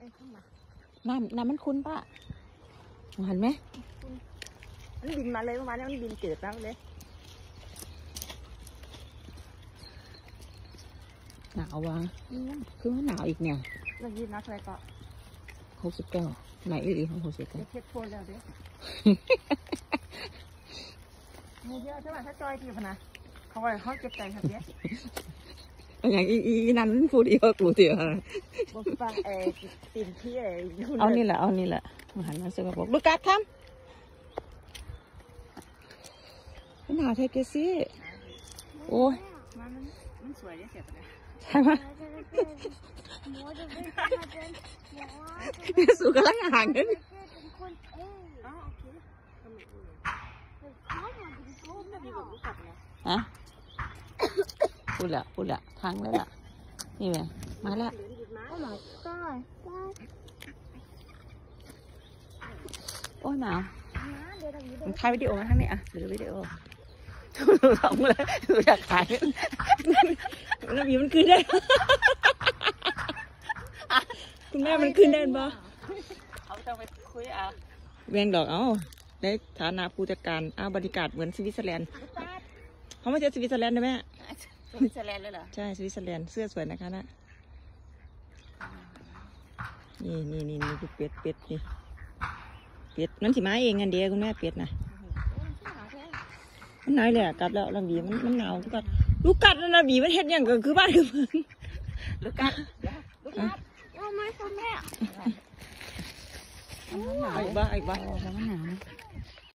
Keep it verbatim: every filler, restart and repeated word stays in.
น้ำน้ำมันคุ้นป่ะเห็นไหมมันบินมาเลยเมื่อวานนี้มันบินเกิดแล้วเลยหนาววะคือว่าหนาวอีกเนี่ยเรายืนนักอะไรก็หกสิบเก้าไหนอีหลีของหกสิบเก้าเช็ดโทนแล้วเด้มีเยอะใช่ไหมถ้าจอยทีพนะเขาว่าเขาเก็บใจครับเนี้ยอย่างอีอีนั้นพูดอีกว่ากูเดียวบอกฟังเออติ่มที่เออเอานี่แหละเอานี่แหละมาหันมาสกปรกลูกกัดทำมันหนาวเทเกซี่โอ้ยมันมันสวยได้เสียไปเลยใช่ไหมสูกำลังห่างกันฮะพูดละพูดละทางแล้วล่ะนี่ไงมาละโอ้ยหนาวมันถ่ายวิดีโอมาทั้งนี้อ่ะหรือวิดีโอดูสองเลยดูอยากถ่ายแล้วบีมันขึ้นได้คุณแม่มันขึ้นได้ปะเขาจะไปคุยอ่ะเวียงดอกเอ้าได้ฐานะผู้จัดการอ้าวบรรยากาศเหมือนสวิตเซอร์แลนด์เขาไม่ใช่สวิตเซอร์แลนด์นะแม่สวิตเซอร์แลนด์เลยเหรอใช่สวิตเซอร์แลนด์เสื้อสวยนะคะนะนี่นี่นี่นี่คือเป็ดเป็ดนี่เป็ดมันสิมาเองกันเดียวคุณแม่เป็ดนะมันหนาวเลยอ่ะกัดแล้วลำบีมันมันหนาวลูกกัดลูกกัดแล้วลำบีมันเห็ดอย่างก็คือบ้านคือเมืองลูกกัดลูกกัดโอ้ไม่คุณแม่หนาวอีกบ้าอีกบ้าแล้วมันหนาว